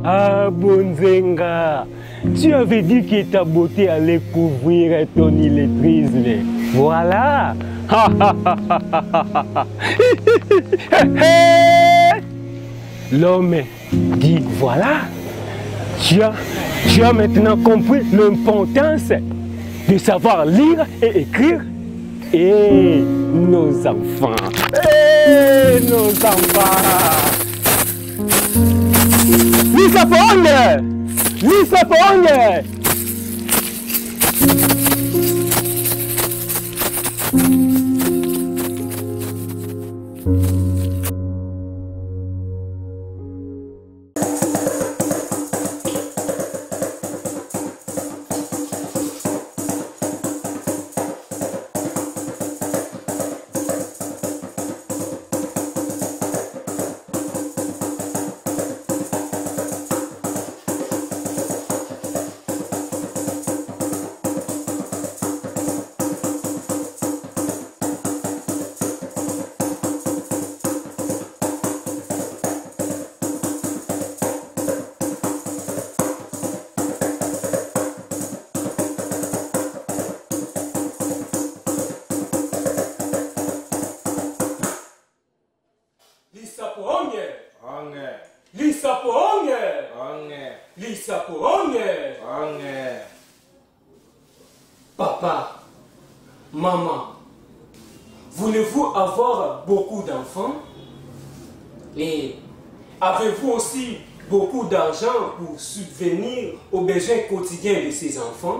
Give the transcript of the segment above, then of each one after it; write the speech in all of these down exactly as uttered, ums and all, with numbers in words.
Ah, Bonzenga, tu avais dit que ta beauté allait couvrir ton illettrisme. Voilà. L'homme dit, voilà, tu as, tu as maintenant compris l'importance de savoir lire et écrire. Et nos enfants, et nos enfants. Lissapongue! Lissapongue! Papa, maman, voulez-vous avoir beaucoup d'enfants? Et avez-vous aussi beaucoup d'argent pour subvenir aux besoins quotidiens de ces enfants?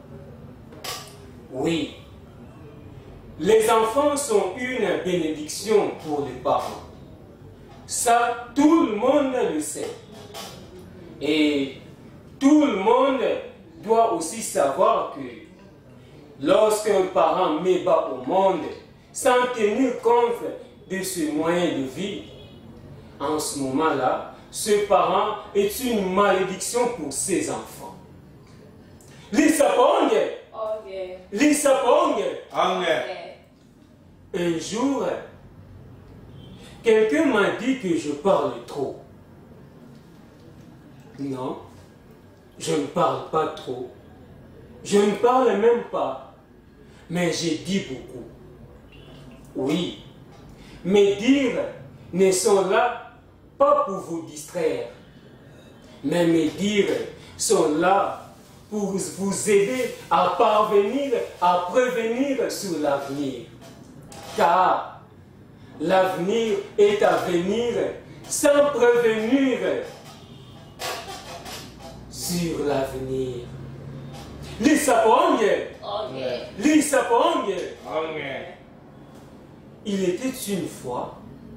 Oui. Les enfants sont une bénédiction pour les parents. Ça, tout le monde le sait. Et tout le monde doit aussi savoir que lorsqu'un parent met bas au monde sans tenir compte de ses moyens de vie, en ce moment-là, ce parent est une malédiction pour ses enfants. Lissapongue! Okay. Lissapongue! Okay. Un jour, quelqu'un m'a dit que je parle trop. Non, je ne parle pas trop. Je ne parle même pas, mais j'ai dit beaucoup. Oui, mes dires ne sont là pas pour vous distraire, mais mes dires sont là pour vous aider à parvenir à prévenir sur l'avenir. Car l'avenir est à venir sans prévenir sur l'avenir. Lissapongue! Okay. Lissapongue! Okay. Il était une fois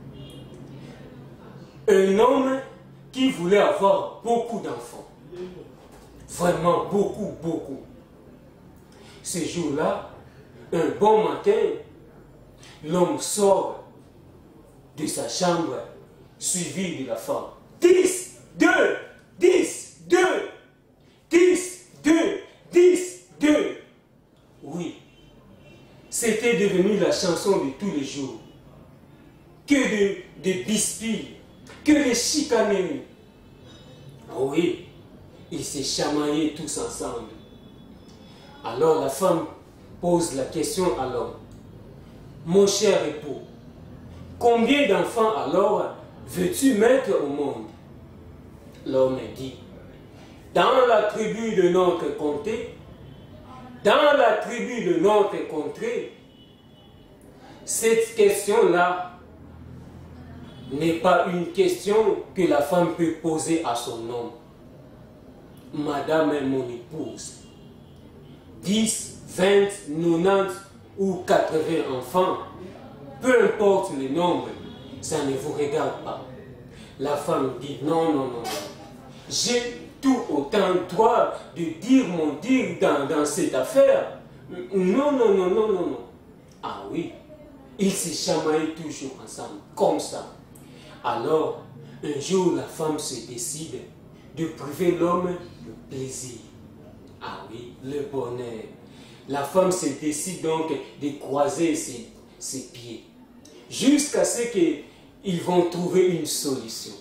un homme qui voulait avoir beaucoup d'enfants. Vraiment beaucoup, beaucoup. Ce jour-là, un bon matin, l'homme sort de sa chambre suivi de la femme. dix, deux, dix, deux, dix, deux, dix, deux. Oui, c'était devenu la chanson de tous les jours. Que de, de bisbilles, que de chicaneries. Oui, ils se chamaillaient tous ensemble. Alors la femme pose la question à l'homme. Mon cher époux, combien d'enfants alors veux-tu mettre au monde? L'homme dit, dans la tribu de notre comté, dans la tribu de notre contrée, cette question-là n'est pas une question que la femme peut poser à son homme. Madame est mon épouse. dix, vingt, quatre-vingts ou quatre-vingts enfants, peu importe le nombre, ça ne vous regarde pas. La femme dit non, non, non. J'ai tout autant droit de dire mon dire dans, dans cette affaire. Non, non, non, non, non, non. Ah oui, ils se chamaillent toujours ensemble, comme ça. Alors, un jour, la femme se décide de priver l'homme de plaisir. Ah oui, le bonheur. La femme se décide donc de croiser ses, ses pieds jusqu'à ce qu'ils vont trouver une solution.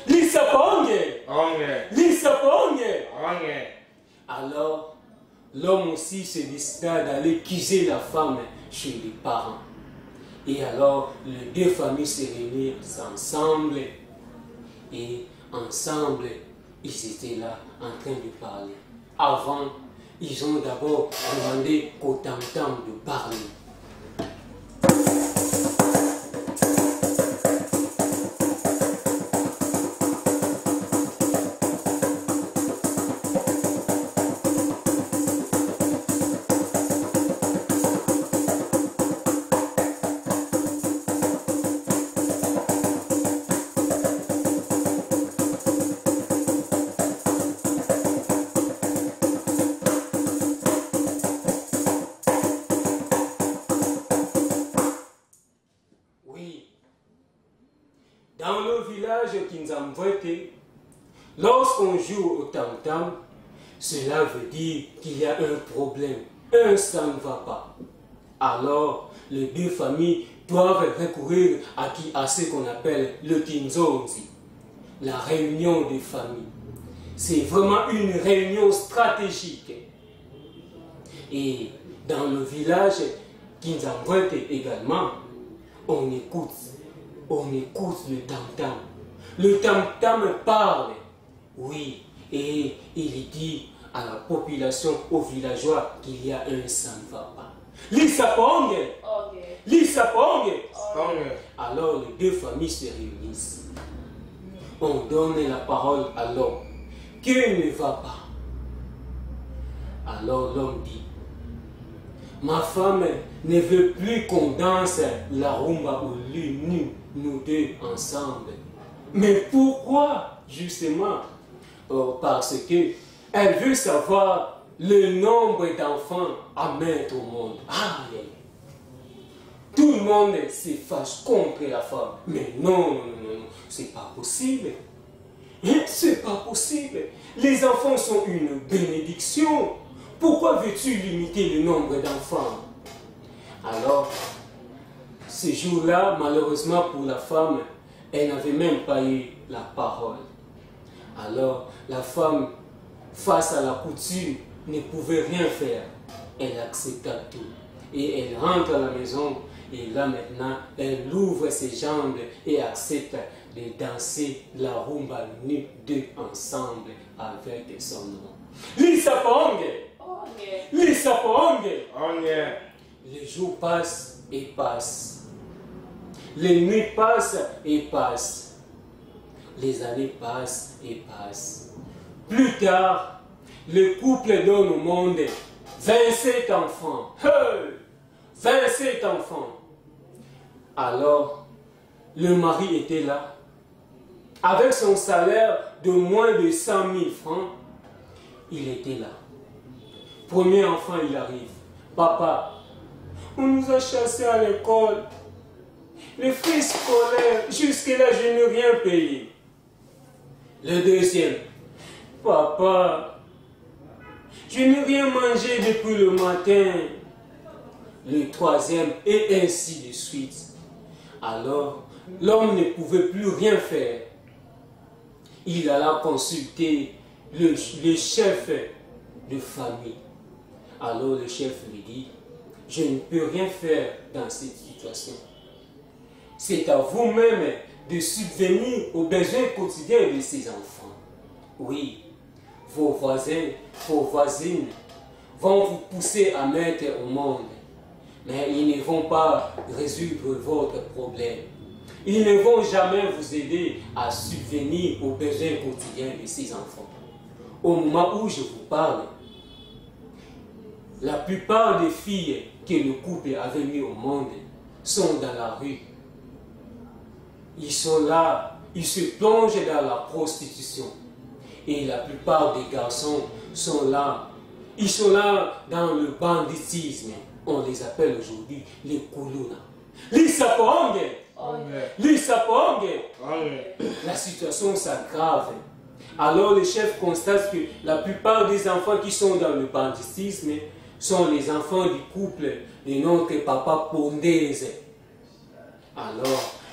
Lisaponge. Onge. Lisaponge. Onge. Alors, l'homme aussi se décida d'aller accuser la femme chez les parents. Et alors, les deux familles se réunirent ensemble. Et ensemble, ils étaient là en train de parler. Avant, ils ont d'abord demandé qu'au tam-tam de parler. Dans le village Kinzambwete, lorsqu'on joue au tam-tam, cela veut dire qu'il y a un problème, un ça ne va pas. Alors, les deux familles doivent recourir à, qui, à ce qu'on appelle le Kinzonzi, la réunion des familles. C'est vraiment une réunion stratégique. Et dans le village Kinzambwete également, on écoute. On écoute le tam-tam. Le tam-tam parle, oui, et il dit à la population, aux villageois, qu'il y a un ça ne va pas. Lisaponge, Lisaponge. Alors les deux familles se réunissent. On donne la parole à l'homme. Qui ne va pas? Alors l'homme dit, ma femme ne veut plus qu'on danse la rumba au lit nu, nous deux ensemble. Mais pourquoi, justement? Oh, parce que elle veut savoir le nombre d'enfants à mettre au monde. Ah, tout le monde se fâche contre la femme. Mais non, non, non, non, c'est pas possible. C'est pas possible. Les enfants sont une bénédiction. Pourquoi veux-tu limiter le nombre d'enfants? Alors, ce jour-là, malheureusement pour la femme, elle n'avait même pas eu la parole. Alors, la femme, face à la coutume, ne pouvait rien faire. Elle accepta tout. Et elle rentre à la maison, et là maintenant, elle ouvre ses jambes et accepte de danser la rumba nue deux ensemble avec son nom. Lisaponge! Lisaponge! Les jours passent et passent. Les nuits passent et passent. Les années passent et passent. Plus tard, le couple donne au monde vingt-sept enfants. Hey! vingt-sept enfants. Alors, le mari était là. Avec son salaire de moins de cent mille francs, il était là. Premier enfant, il arrive. Papa, on nous a chassés à l'école. Les frais scolaires, jusque-là, je n'ai rien payé. Le deuxième. Papa, je n'ai rien mangé depuis le matin. Le troisième, et ainsi de suite. Alors, l'homme ne pouvait plus rien faire. Il alla consulter le, le chef de famille. Alors le chef lui dit, je ne peux rien faire dans cette situation. C'est à vous-même de subvenir aux besoins quotidiens de ces enfants. Oui, vos voisins, vos voisines vont vous pousser à mettre au monde, mais ils ne vont pas résoudre votre problème. Ils ne vont jamais vous aider à subvenir aux besoins quotidiens de ces enfants. Au moment où je vous parle, la plupart des filles que le couple avait mis au monde sont dans la rue. Ils sont là, ils se plongent dans la prostitution. Et la plupart des garçons sont là, ils sont là dans le banditisme. On les appelle aujourd'hui les Kuluna. Lisaponge! Lisaponge! La situation s'aggrave. Alors le chef constate que la plupart des enfants qui sont dans le banditisme sont les enfants du couple de notre papa Pondeze. Alors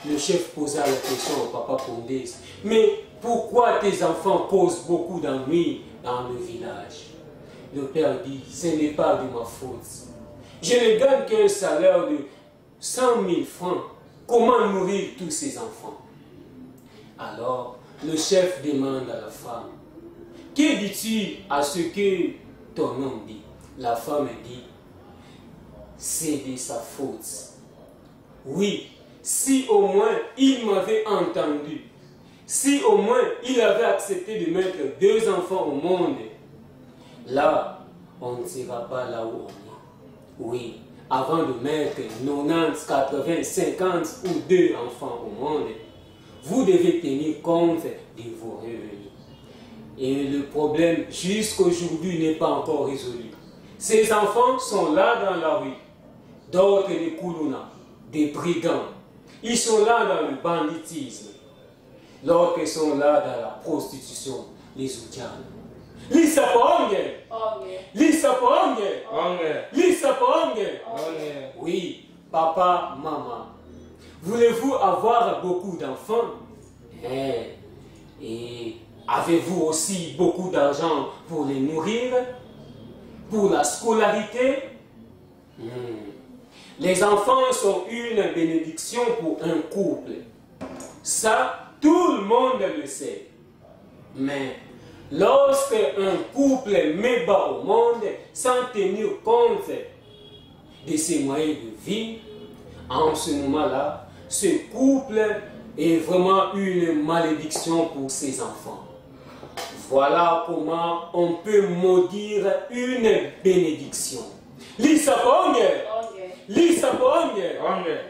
Le chef posa la question au papa Condé. Mais pourquoi tes enfants causent beaucoup d'ennuis dans le village? Le père dit, ce n'est pas de ma faute. Je ne gagne qu'un salaire de cent mille francs. Comment nourrir tous ces enfants? Alors, le chef demande à la femme, que dis-tu à ce que ton homme dit? La femme dit, c'est de sa faute. Oui, si au moins il m'avait entendu, si au moins il avait accepté de mettre deux enfants au monde, là, on ne sera pas là où on est. Oui, avant de mettre quatre-vingt-dix, quatre-vingts, cinquante ou deux enfants au monde, vous devez tenir compte de vos revenus. Et le problème jusqu'aujourd'hui n'est pas encore résolu. Ces enfants sont là dans la rue, d'autres des koulouna, des brigands. Ils sont là dans le banditisme. D'autres sont là dans la prostitution, les outianes. Lisa Ponge! Lisa Ponge! Lisa Ponge! Oui, papa, maman. Voulez-vous avoir beaucoup d'enfants? Eh, et avez-vous aussi beaucoup d'argent pour les nourrir? Pour la scolarité? hmm. Les enfants sont une bénédiction pour un couple. Ça, tout le monde le sait. Mais lorsque un couple met bas au monde sans tenir compte de ses moyens de vie, en ce moment-là, ce couple est vraiment une malédiction pour ses enfants. Voilà comment on peut maudire une bénédiction. Lisa Ponge! Lisa Ponge!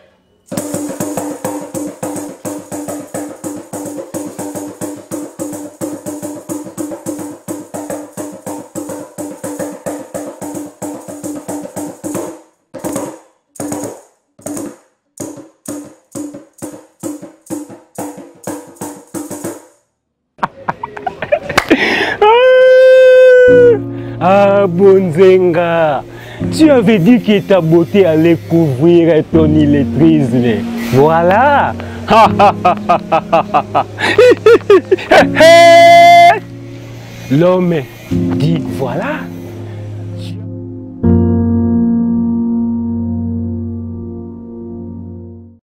Ah, Bonzenga, tu avais dit que ta beauté allait couvrir ton illettrisme. Voilà. L'homme dit voilà.